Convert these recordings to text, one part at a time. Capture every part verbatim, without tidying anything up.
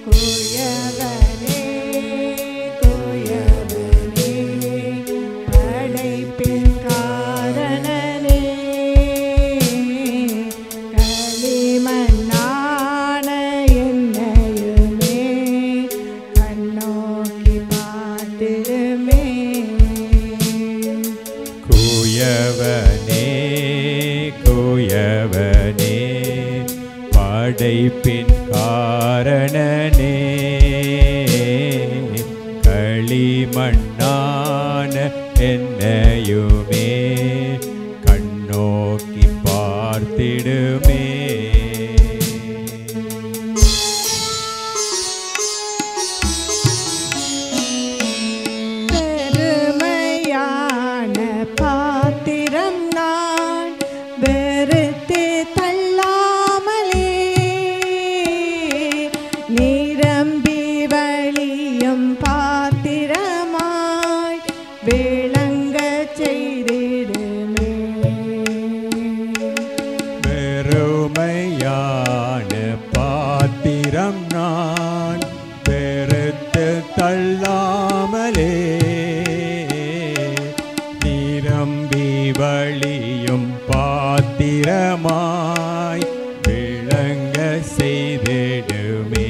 குயவனே குயவனே படைப்பின் காரணனே களிமண்ணான என்னையுமே கண்ணோக்கி பார்த்திடுமே. குயவனே குயவனே படைப்பின் காரணனே களிமண்ணான என்னையுமே கண்ணோக்கி பார்த்திடுமே. பெருமையான பாத்திரம் நான் வெறுத்து தள்ளாமலே நிரம்பி வழியும் பாத்திரமாய் விளங்க செய்திடுமே. பெருமையான பாத்திரம் நான் பெருத்து தள்ளாமலே நிரம்பி வழியும் பாத்திரமாய் விளங்க செய்திடுமே.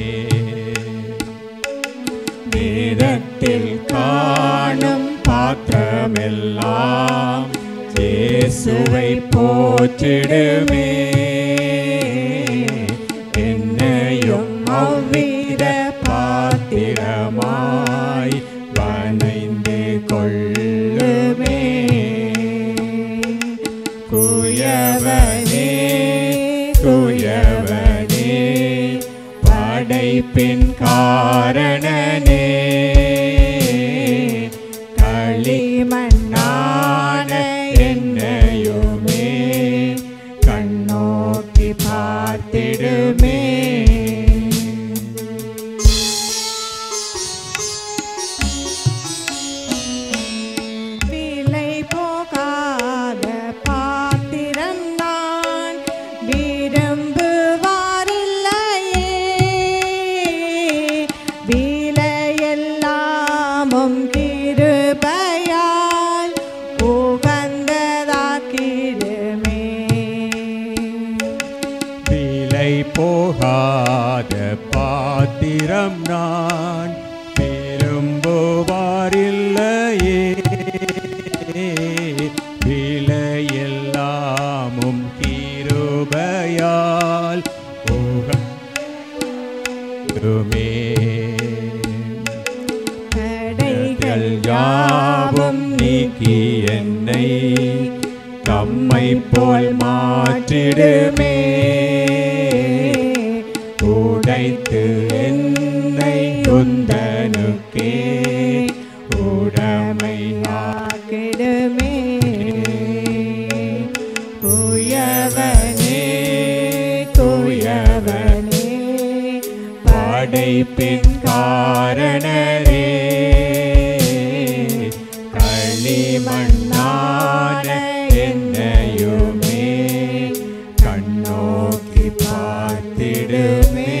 வேதத்தில் காணும் பாத்திரமெல்லாம் இயேசுவை போற்றிடுமே. என்னையும் அவ்வித பாத்திரமாய் வணைந்து கொள்ளுமே. குயவனே குயவனே படைப்பின் காரணனே களிமண்ணான என்னையுமே கண்ணோக்கி பார்த்திடுமே. விலை போகாத பாத்திரம் நான் விரும்புவாரில்லையே விலையெல்லாமும் கிருபையால் உகந்ததாக்கிடுமே. விலை போகாத பாத்திரம் நான் விரும்புவாரில்லையே விலையெல்லாமும் கிருபையால் உகந்துமே. தடைகள் யாவும் நீக்கி என்னை தம்மை போல் மாற்றிடுமே. உடைத்து என்னை உந்தனுக்கே உடமையாக்கிடுமே. குயவனே குயவனே படைப்பின் காரணரே களிமண்ணான என்னையுமே கண்ணோக்கி பார்த்திடுமே.